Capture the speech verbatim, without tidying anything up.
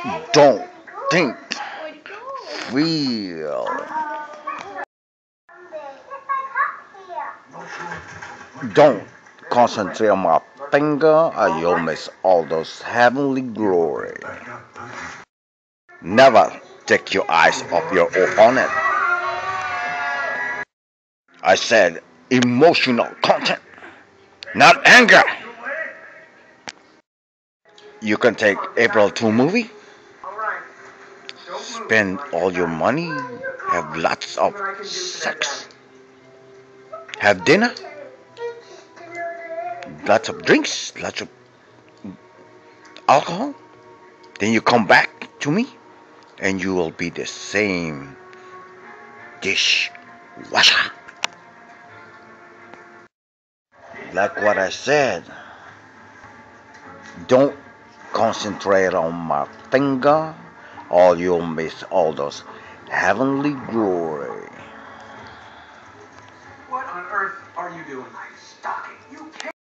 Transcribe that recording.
Don't think, feel. Don't concentrate on my finger or you'll miss all those heavenly glory. Never take your eyes off your opponent. I said emotional content, not anger. You can take April two movie, spend all your money, have lots of sex, have dinner, lots of drinks, lots of alcohol. Then you come back to me and you will be the same dishwasher. Like what I said, don't concentrate on my finger or you'll miss all those heavenly glory. What on earth are you doing? I'm stalking. You can't.